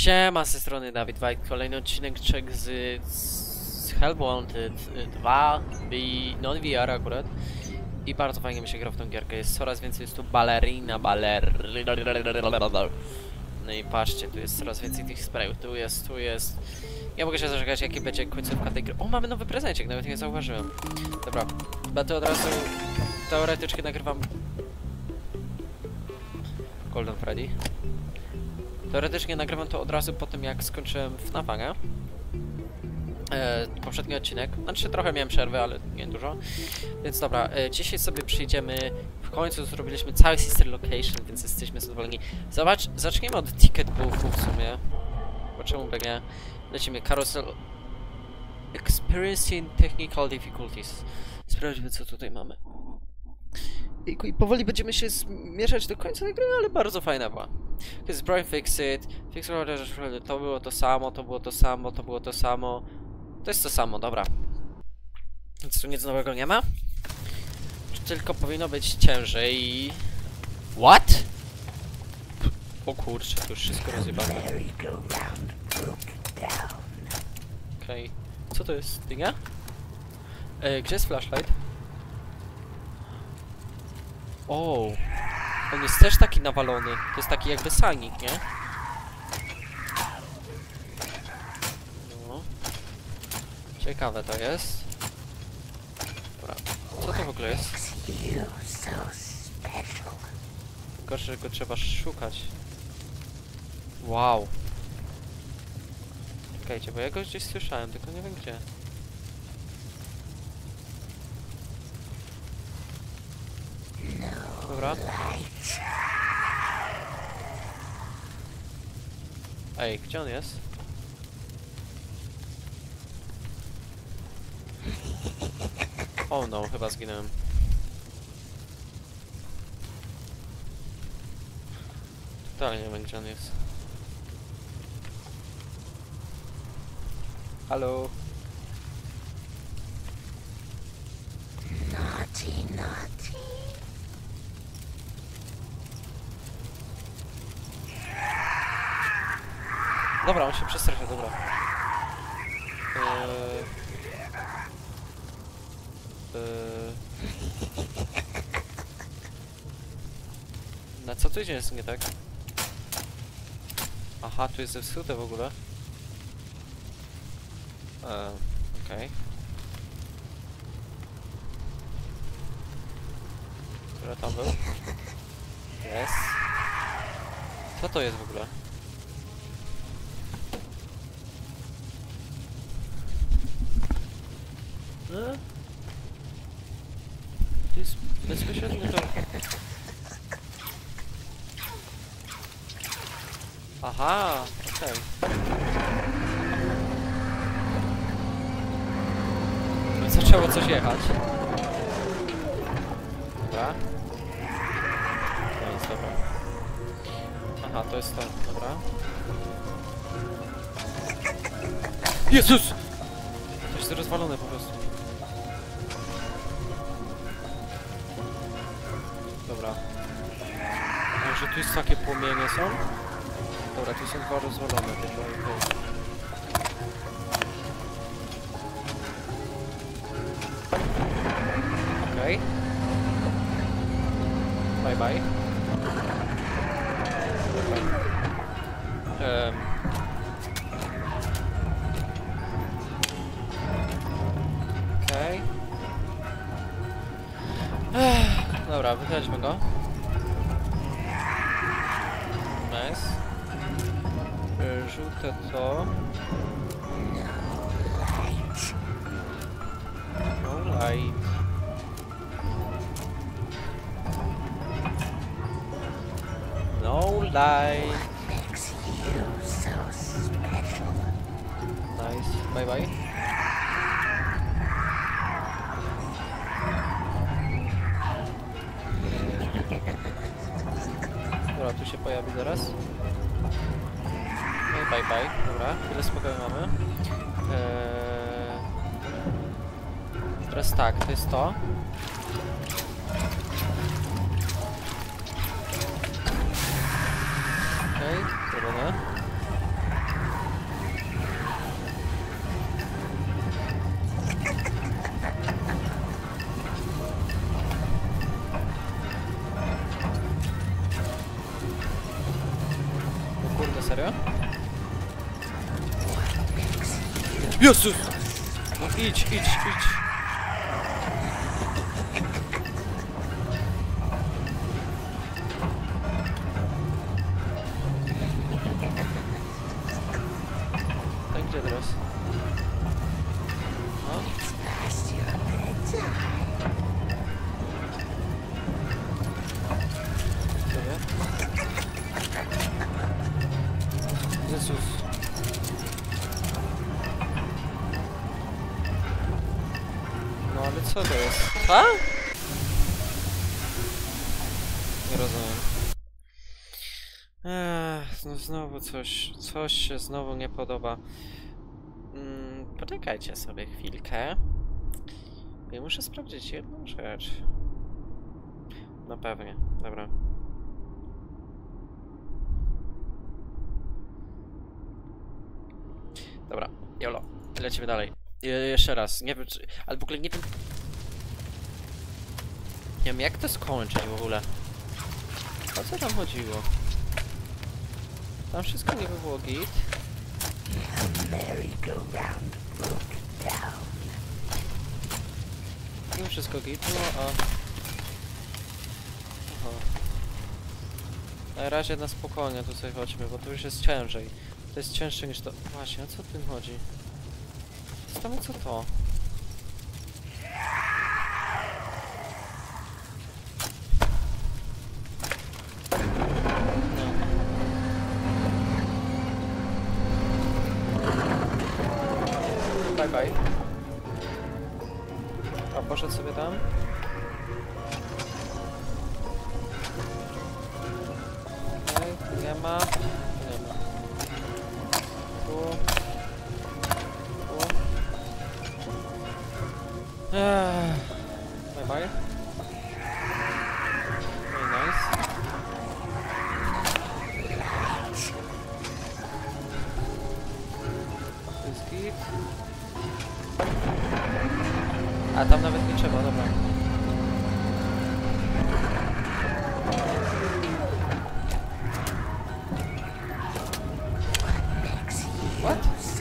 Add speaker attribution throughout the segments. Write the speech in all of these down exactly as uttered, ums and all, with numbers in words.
Speaker 1: Siema, z tej strony Dawid White, kolejny odcinek z, z Hell Wanted dwa, non-V R akurat. I bardzo fajnie mi się gra w tą gierkę, jest coraz więcej, jest tu balerina, baler... No i patrzcie, tu jest coraz więcej tych sprayów, tu jest, tu jest... Ja mogę się zażegać, jaki będzie końcówka tej gry. O, mamy nowy prezencik, nawet nie zauważyłem. Dobra, chyba to od razu teoretycznie nagrywam... Golden Freddy. Teoretycznie nagrywam to od razu po tym, jak skończyłem F NAF-a, nie? E, poprzedni odcinek. Znaczy trochę miałem przerwę, ale nie dużo. Więc dobra, e, dzisiaj sobie przyjdziemy. W końcu zrobiliśmy cały Sister Location, więc jesteśmy zadowoleni. Zobacz, zaczniemy od Ticket Booku w sumie. Bo czemu by nie? Lecimy Carousel Experiencing Technical Difficulties. Sprawdźmy, co tutaj mamy. I, I powoli będziemy się zmierzać do końca tej gry, ale bardzo fajna była. To jest Brain Fix It, Fix It, to było to samo, to było to samo, to było to samo. To jest to samo, dobra. Nic tu nic nowego nie ma? Czy tylko powinno być ciężej? What? O kurczę, to już wszystko rozjebane. Okej. Okay. Co to jest? Dynia? E, gdzie jest flashlight? O, on jest też taki nawalony. To jest taki jakby sanik, nie? No. Ciekawe to jest. Dobra. Co to w ogóle jest? Gorsze, że go trzeba szukać. Wow. Czekajcie, bo ja go gdzieś słyszałem, tylko nie wiem gdzie. Dobra. Ej, gdzie on jest? O no, chyba zginąłem. Totalnie nie wiem, gdzie on jest. Halo?
Speaker 2: Naughty, naughty.
Speaker 1: Dobra, on się przestraszył, dobra. Eee... Eee... Na co tu jest nie tak? Aha, tu jest zepsute w ogóle. Eee, okej. Okay. Który tam był? Jest. Co to jest w ogóle? E? To jest bezpośrednio to... Aha, okej. Okay. Zaczęło coś jechać. Dobra. To jest dobra. Aha, to jest to, dobra. Jezus! To jest rozwalone po prostu. Dobra. Może tu jest takie płomienie są? Dobra, tu są dwa rozwalone, tylko okej. Okej. Bye bye. Um. Okej. Okay. Dobra, wychodźmy go. Nice. Żółte to... No light. No light. Nice. Bye bye. Dobra, tu się pojawi zaraz. No i bye bye. Dobra, tyle spokoju mamy. Eee... Teraz tak, to jest to. Okej, okay, zrobione. Kurde, serio? Jezus! No idź, idź, idź. Tak, gdzie teraz? No. Jezus. No ale co to jest? A? Nie rozumiem. Ech, no znowu coś, coś się znowu nie podoba. Mm, poczekajcie sobie chwilkę. Ja muszę sprawdzić jedną rzecz. No pewnie, dobra. Dobra, jolo, lecimy dalej. Je jeszcze raz, nie wiem czy... Ale w ogóle nie wiem... Nie wiem jak to skończyć w ogóle. O co tam chodziło? Tam wszystko nie było git. Nie wszystko git, no a... Aha. Na razie na spokojnie tu sobie chodźmy, bo to już jest ciężej. To jest cięższe niż to... Właśnie, o co w tym chodzi? Zostawmy co to? No. Bye bye. A poszedł sobie tam? Okej, okay, nie ma. Nie ma. Tu. Tu. Eee. Bye bye. No i nice. To jest git. A tam nawet nie trzeba, dobra. What?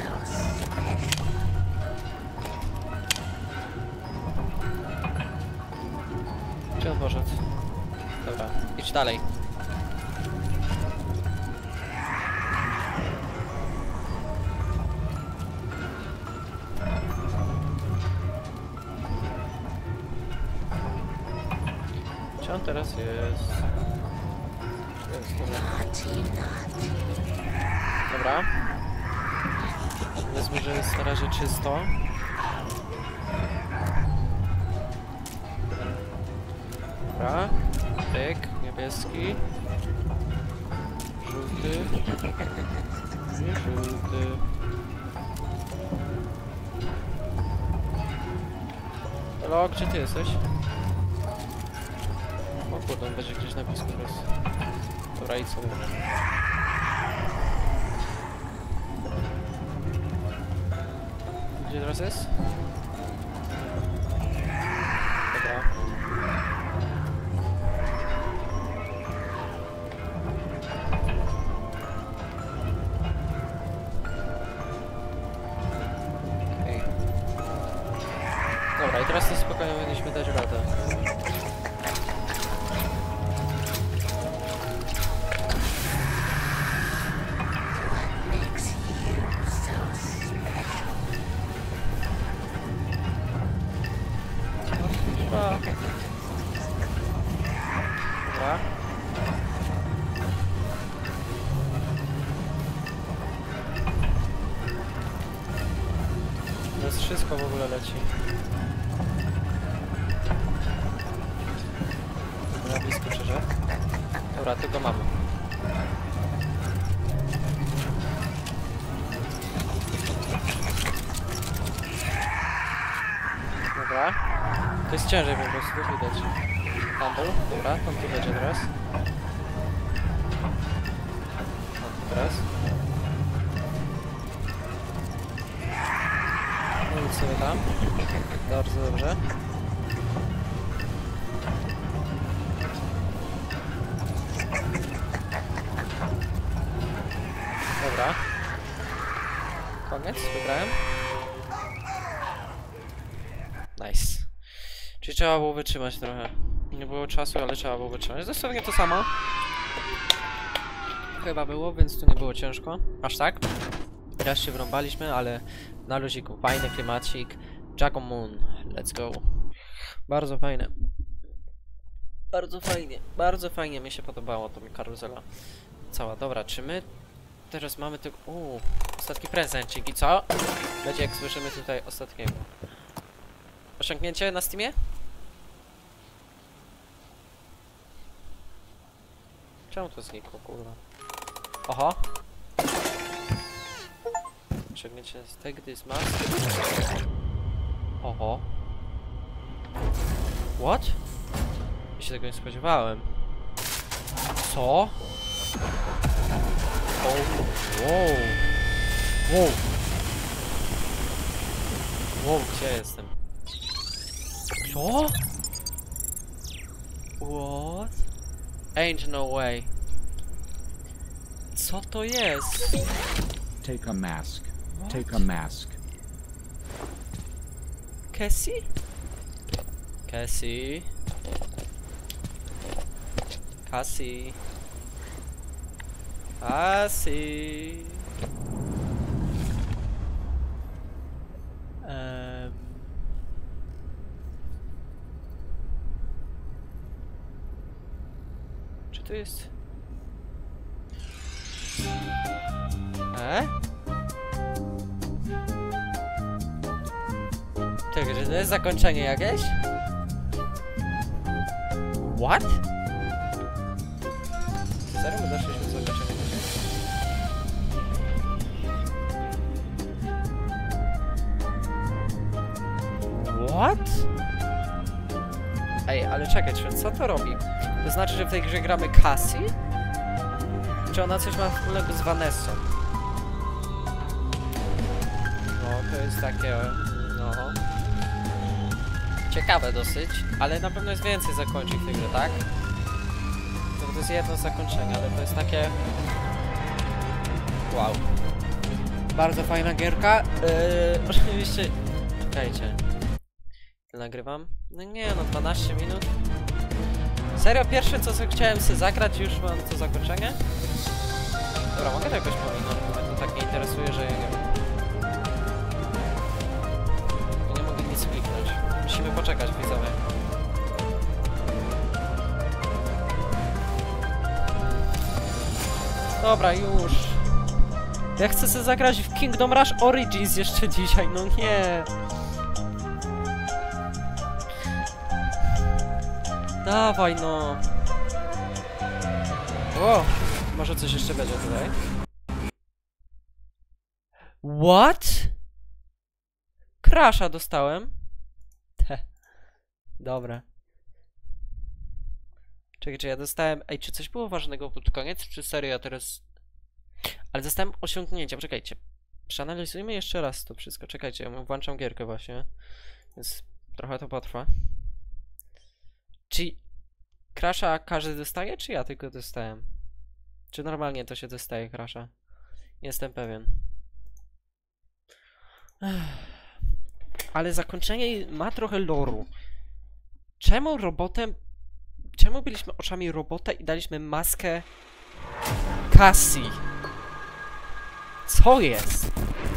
Speaker 1: Gdzie on poszedł? Dobra, idź dalej. Gdzie on teraz jest? Jest, dobra. Dobra. Powiedzmy, że jest na razie czysto. Dobra. Pyk, niebieski. Żółty. I żółty. Hello, gdzie ty jesteś? O kurde, on będzie gdzieś na blisku teraz. Dobra, idź sobie. Gdzie teraz jest? Dobra. Okej. Dobra, i teraz to spokojnie powinniśmy dać radę. Dobra. Teraz wszystko w ogóle leci. Na blisko przeszedł. Dobra, tylko mamy. Dobra. To jest ciężej po prostu, widać. Handel, dobra, on tu będzie teraz. On tu teraz. No i sobie tam. Bardzo dobrze. Dobra. Koniec, wygrałem. Nice. Czyli trzeba było wytrzymać trochę. Nie było czasu, ale trzeba było wytrzymać. Dosłownie to samo. Chyba było, więc tu nie było ciężko. Aż tak. Raz się wrąbaliśmy, ale na luziku. Fajny klimacik. Jack Moon. Let's go. Bardzo fajne. Bardzo fajnie. Bardzo fajnie mi się podobało to mi karuzela. Cała. Dobra, czy my teraz mamy tylko... Uuu, ostatni prezencik i co? Będzie jak słyszymy tutaj ostatniego. Osiągnięcie na Steamie? Czemu to znikło, kurwa? Oho! Osiągnięcie z Take This Mask. Oho! What? Ja się tego nie spodziewałem. Co? Oh, wow! Wow! Wow, gdzie jestem? Co? What? Ain't no way. Co to jest?
Speaker 2: Take a mask.
Speaker 1: What?
Speaker 2: Take a mask.
Speaker 1: Cassie? Cassie? Cassie? Cassie? Um. Czy to jest... E? Tak, że to jest zakończenie jakieś? What? Serio my doszliśmy do zakończenia? What? Ej, ale czekaj, czy co to robi? To znaczy, że w tej grze gramy Cassie? Czy ona coś ma wspólnego z Vanessą? No, to jest takie... no... ciekawe dosyć, ale na pewno jest więcej zakończeń w tej grze, tak? No, to jest jedno zakończenie, ale to jest takie... wow. Bardzo fajna gierka. Yy, oczywiście... czekajcie. Nagrywam? No nie, no dwanaście minut. Serio, pierwsze co, co chciałem sobie zagrać, już mam to zakończenie? Dobra, mogę to jakoś pominąć, bo mnie to tak nie interesuje, że ja nie wiem. Nie mogę nic kliknąć. Musimy poczekać, widzowie. Dobra, już. Ja chcę sobie zagrać w Kingdom Rush Origins jeszcze dzisiaj, no nie. Dawaj no. O, może coś jeszcze będzie tutaj. What? Crasha dostałem. Te. Dobra. Czekaj, czy ja dostałem... Ej, czy coś było ważnego pod koniec? Czy serio ja teraz... Ale dostałem osiągnięcia, czekajcie. Przeanalizujmy jeszcze raz to wszystko. Czekajcie, ja włączam gierkę właśnie. Więc trochę to potrwa. Czy Crasha każdy dostaje, czy ja tylko dostałem? Czy normalnie to się dostaje Crasha? Nie jestem pewien. Ech. Ale zakończenie ma trochę loru. Czemu robotem... Czemu byliśmy oczami robota i daliśmy maskę Cassie? Co jest?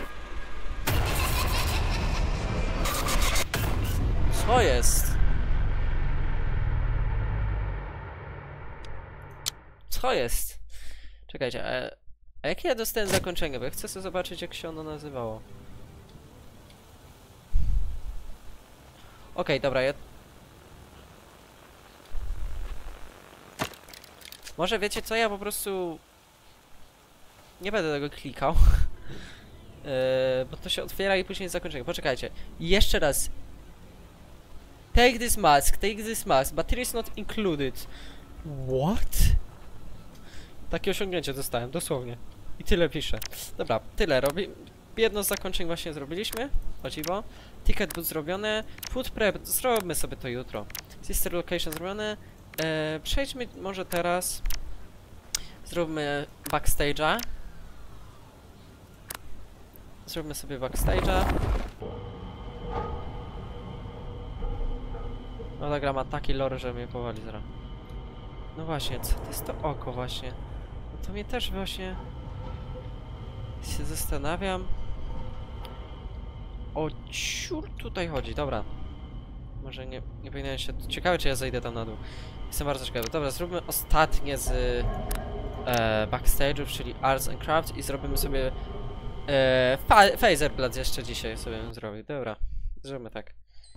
Speaker 1: Co jest? Co jest? Czekajcie, a, a jakie ja dostałem zakończenie? Bo ja chcę sobie zobaczyć, jak się ono nazywało. Okej, okay, dobra, ja... Może wiecie co, ja po prostu... nie będę tego klikał. yy, bo to się otwiera i później jest zakończenie. Poczekajcie. Jeszcze raz. Take this mask, take this mask, battery is not included. What? Takie osiągnięcie dostałem, dosłownie. I tyle piszę. Dobra, tyle robi. Jedno z zakończeń właśnie zrobiliśmy. O dziwo. Ticket boot zrobione. Food prep, zrobimy sobie to jutro. Sister location zrobione. Eee, przejdźmy może teraz. Zróbmy backstage'a. Zróbmy sobie backstage'a. No ta gra ma taki lore, że mnie powoli zra. No właśnie, co to jest to oko właśnie? No to mnie też właśnie... się zastanawiam... O ciur tutaj chodzi, dobra. Może nie, nie powinienem się... Ciekawe, czy ja zejdę tam na dół. Jestem bardzo ciekawy. Dobra, zróbmy ostatnie z e, backstage'ów, czyli Arts and Crafts i zrobimy sobie e, Phaser Blast jeszcze dzisiaj sobie bym zrobił. Dobra, zróbmy tak.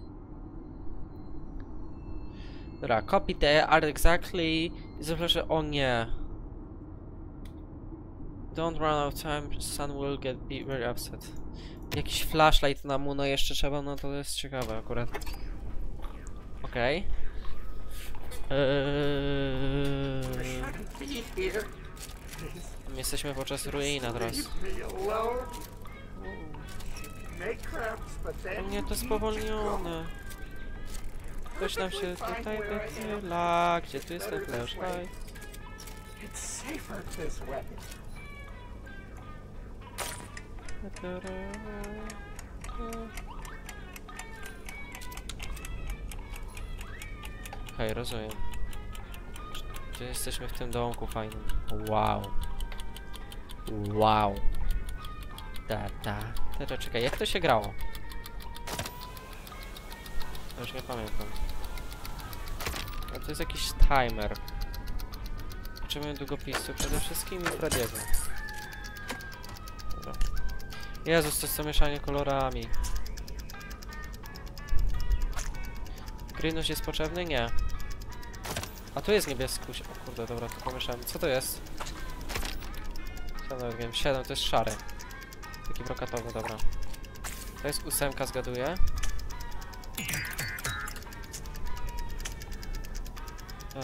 Speaker 1: Dobra, copy the art exactly i zaproszę, o nie. Don't run out of time, sun will get be very upset. Jakiś flashlight na Muno jeszcze trzeba, no to jest ciekawe akurat. Okej. Okay. Eee... My jesteśmy podczas ruina teraz. O nie, to jest spowolnione. Ktoś nam się tutaj wychyla. Gdzie tu jest ten flashlight? Okej, okay, rozumiem. Czy jesteśmy w tym domku fajnym? Wow. Wow. Da, da. Teraz czekaj, jak to się grało? Ja już nie pamiętam. A to jest jakiś timer. Potrzebujemy długopisu przede wszystkim i Frediego. Dobra. Jezus, to jest to mieszanie kolorami. Greenuś jest potrzebny? Nie. A tu jest niebieskuś. O kurde, dobra, to pomieszamy. Co to jest? Co nawet wiem, siedem to jest szary. Taki brokatowy, dobra. To jest ósemka, zgaduję. Eee...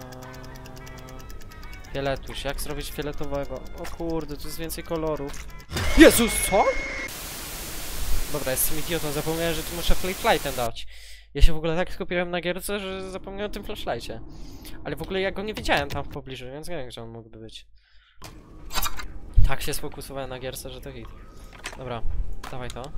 Speaker 1: Filetuś, jak zrobić fioletowego? O kurde, tu jest więcej kolorów. Jezus, co? Dobra, jestem idiotą, zapomniałem, że tu muszę flashlightem dać. Ja się w ogóle tak skupiłem na gierce, że zapomniałem o tym flashlightie. Ale w ogóle ja go nie widziałem tam w pobliżu, więc nie wiem, gdzie on mógłby być. Tak się sfokusowałem na gierce, że to hit. Dobra, dawaj to.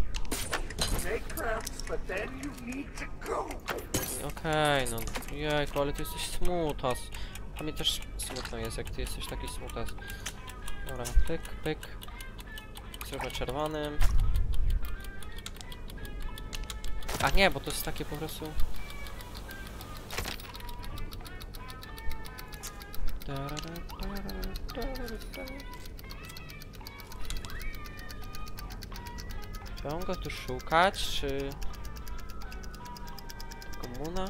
Speaker 1: Okej, okay, no jejku, ale ty jesteś smutas. A mi też smutno jest, jak ty jesteś taki smutas. Dobra, pyk, pyk. Zrobię czerwonym. A nie, bo to jest takie po prostu... Czy mam go tu szukać, czy... Komuna?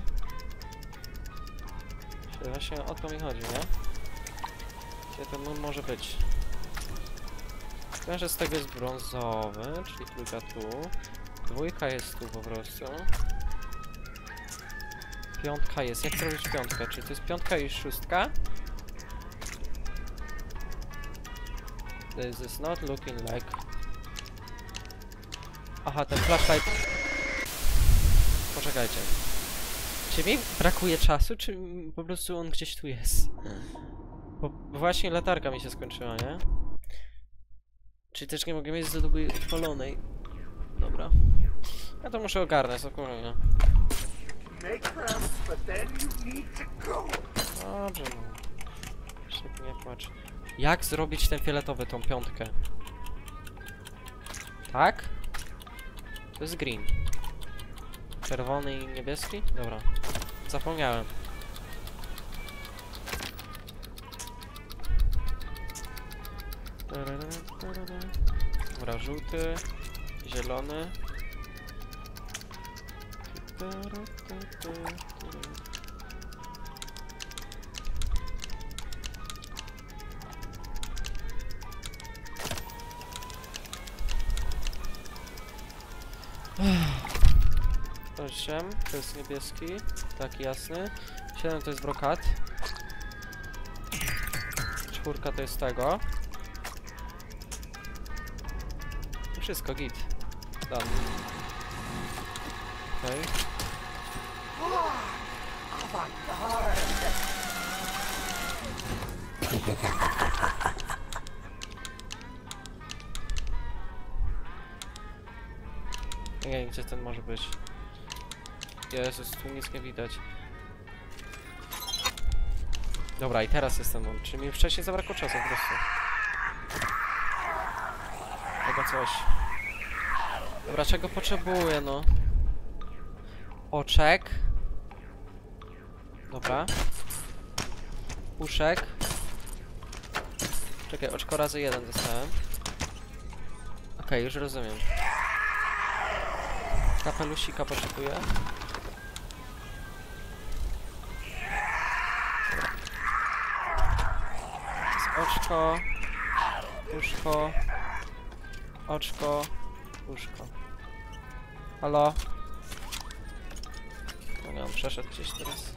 Speaker 1: Czy właśnie o to mi chodzi, nie? Gdzie to mun może być? Wiem, że z tego jest brązowy, czyli trójka tu. Dwójka jest tu po prostu. Piątka jest. Jak zrobić piątkę? Czy to jest piątka i szóstka? This is not looking like... Aha, ten flashlight... Poczekajcie. Czy mi brakuje czasu, czy po prostu on gdzieś tu jest? Bo właśnie latarka mi się skończyła, nie? Czyli też nie mogę mieć za długo odpalonej. Dobra. Ja to muszę ogarnąć, spokojnie. Dobrze, no. Szybko nie płacz. Jak zrobić ten fioletowy, tą piątkę? Tak? To jest green. Czerwony i niebieski? Dobra. Zapomniałem. Dobra, żółty, zielony. osiem to jest niebieski, tak jasny. siedem to jest brokat. czwórka to jest tego. I wszystko, git. Done. Okej. Nie wiem, gdzie ten może być. Jezus, tu nic nie widać. Dobra, i teraz jest ten moment. Czyli mi wcześniej zabrakło czasu po prostu. Chyba coś. Dobra, czego potrzebuję, no? Oczek. Dobra. Uszek. Czekaj, oczko razy jeden dostałem. Okej, okay, już rozumiem. Kapelusika potrzebuję. Oczko, uszko, oczko, uszko. Halo? No nie, on przeszedł gdzieś teraz.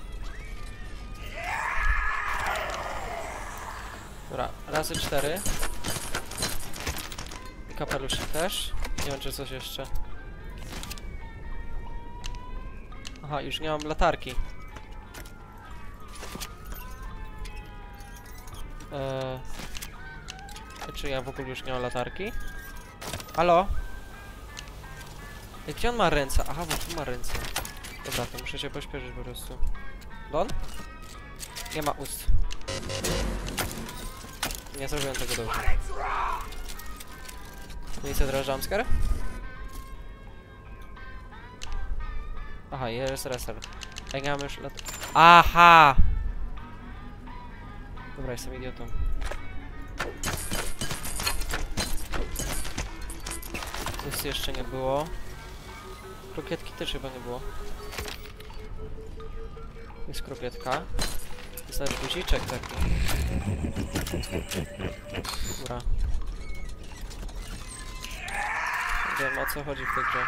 Speaker 1: Dobra, razy cztery. I kapelusik też. Nie wiem, czy coś jeszcze. Aha, już nie mam latarki. Eee, czy ja w ogóle już nie mam latarki? Halo? Ej, gdzie on ma ręce? Aha, bo tu ma ręce. Dobra, to muszę się pośpieszyć po prostu. Don? Nie ma ust. Nie zrobiłem tego dobrze. Nie chcę teraz jumpscare? Aha, jest reser. Ej, nie mam już lat... Aha! Dobra, jestem idiotą. Nic jeszcze nie było. Krokietki też chyba nie było. Jest krokietka. Jest nawet guziczek taki. Dobra. Nie wiem, o co chodzi w tej grze.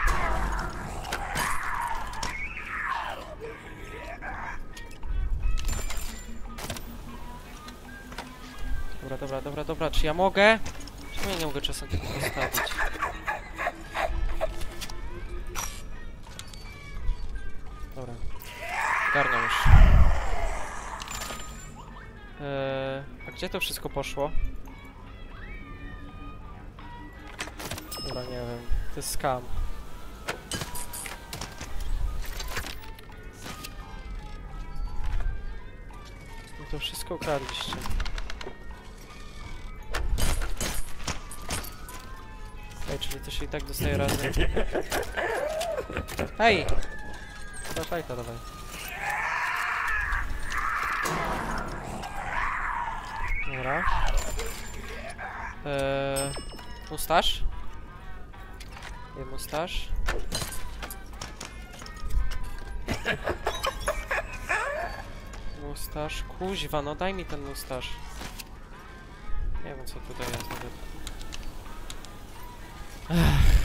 Speaker 1: Dobra, dobra, dobra, dobra. Czy ja mogę? Czemu ja nie mogę czasem tego postawić? Dobra. Garnę już. Eee, a gdzie to wszystko poszło? Dobra, nie wiem. To jest scam. No to wszystko ukradliście. Ej, czyli to się i tak dostaje razem. Hej! Dawaj to, dawaj. Dobra. Eee, mustaż? Nie mustaż. Mustaż. Kuźwa, no daj mi ten mustaż. Nie wiem, co tutaj jest nawet. Ech.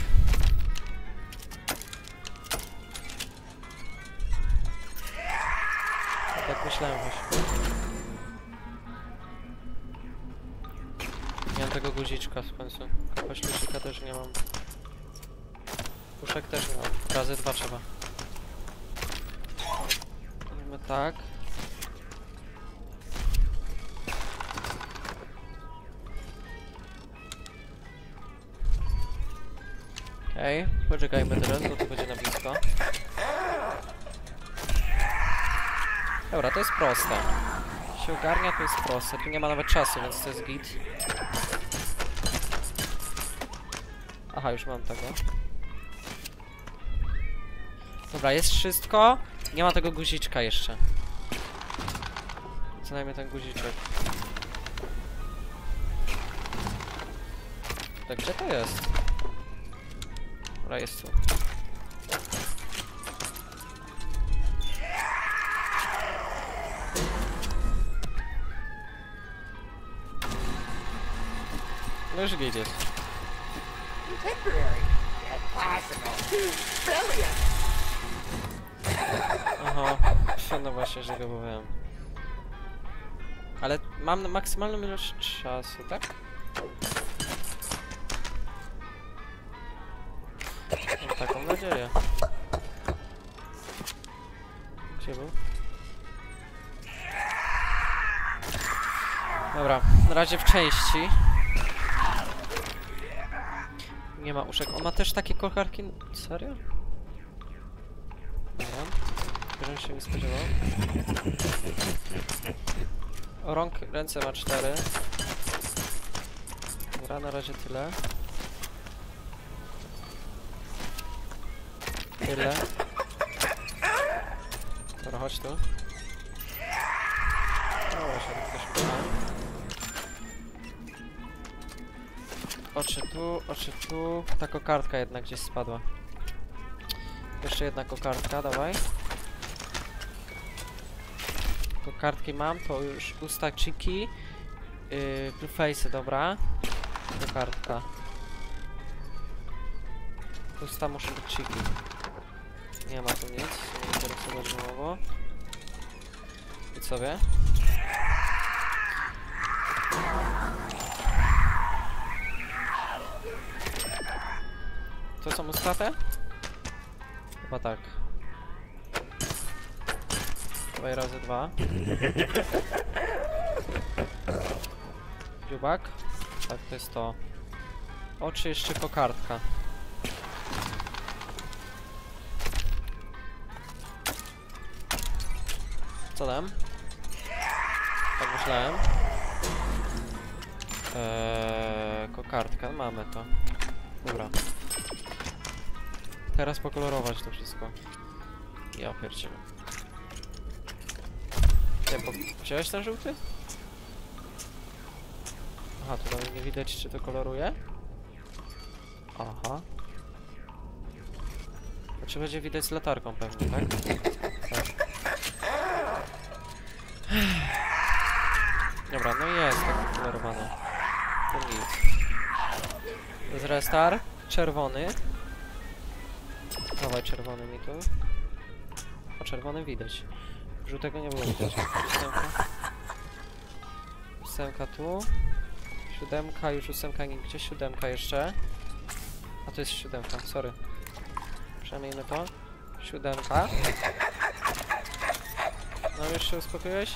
Speaker 1: Tak myślałem właśnie. Nie mam tego guziczka w końcu. Poślusika też nie mam. Puszek też nie mam. Razy dwa trzeba. Robimy tak. Okej, okay. Poczekajmy teraz, bo to będzie na blisko. Dobra, to jest proste. Jak się ogarnia, to jest proste. Tu nie ma nawet czasu, więc to jest git. Aha, już mam tego. Dobra, jest wszystko. Nie ma tego guziczka jeszcze. Co najmniej ten guziczek. Tak, gdzie to jest? Dobra, jest tu. No już gdzie jest. Aha, no właśnie, że go mówiłem. Ale mam maksymalną ilość czasu, tak? Mam taką nadzieję. Gdzie był? Dobra, na razie w części. Nie Nie ma uszek. On ma też takie kolkarki... Serio? Dobra. Żebym się nie spodziewał. Rąk, ręce ma cztery. Dobra, na razie tyle. Tyle. Dobra, chodź tu. Dobra, się tak też pytałem. Oczy tu, oczy tu. Ta kokardka jednak gdzieś spadła. Jeszcze jedna kokardka, dawaj. Kokardki mam, to już usta, cheeky. Yy, blue face, dobra. Kokardka. Usta muszą być cheeky. Nie ma tu nic, nie interesować mało. I sobie. To są ustate? Chyba tak. Dawaj razy dwa. Dziubak? Tak, to jest to. Oczy, jeszcze kokardka. Co tam? Tak myślałem. Eee, kokardka, mamy to. Dobra. Teraz pokolorować to wszystko. Ja pierdzielę. Nie, po... Wziąłeś ten żółty? Aha, tu nawet nie widać, czy to koloruje. Aha. Znaczy będzie widać z latarką pewnie, tak? Tak. Dobra, no jest tak kolorowane. To nic. To jest restart. Czerwony. Dawaj czerwony mi tu. O, czerwony widać. Żółtego nie było widać. Ósemka. Ósemka tu. Siódemka, już ósemka nigdzie. Siódemka jeszcze. A to jest siódemka, sorry. Przemijmy to. Siódemka. No już się uspokoiłeś?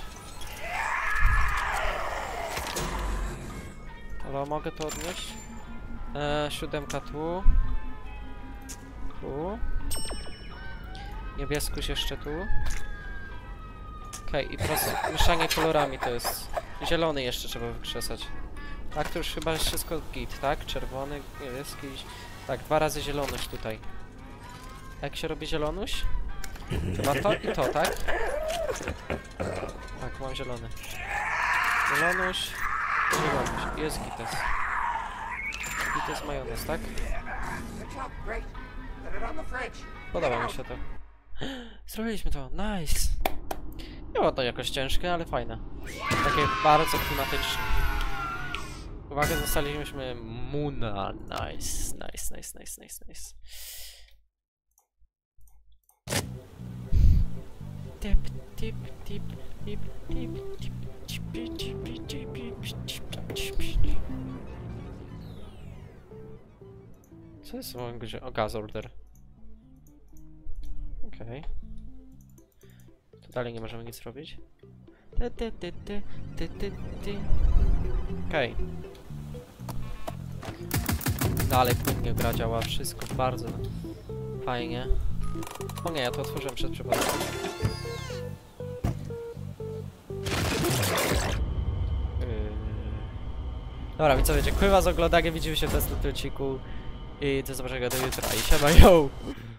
Speaker 1: Ale mogę to odnieść? Eee, siódemka tu. Tu. Niebieskuś jeszcze tu. Okej, okay, i teraz mieszanie kolorami to jest. Zielony jeszcze trzeba wykrzesać. Tak, to już chyba jest wszystko git, tak? Czerwony, niebieski. Tak, dwa razy zieloność tutaj. Jak się robi zieloność? Chyba to i to, tak? Tak, mam zielony. Zieloność, zieloność. Jest gites. Gites majonez, tak? Podoba mi się to. Zrobiliśmy to, nice! Nie było to jakoś ciężkie, ale fajne. Takie bardzo klimatyczne. Uwagę, zostaliśmy Muna. Nice, nice, nice, nice, nice, nice. Tip, tip, tip, tip, tip, tip, tip, tip, tip, tip, tip. Co jest w moim godzinie? O, gas order. Okej. Okay. Tu dalej nie możemy nic robić. Okej. Okay. Dalej płynnie gra działa, wszystko bardzo fajnie. O nie, ja to otworzyłem przed przypadkiem. Yy... Dobra, widzowie, dziękuję wam za oglądanie, widzimy się w następnym odcinku i do zobaczenia do jutra i siema, yo!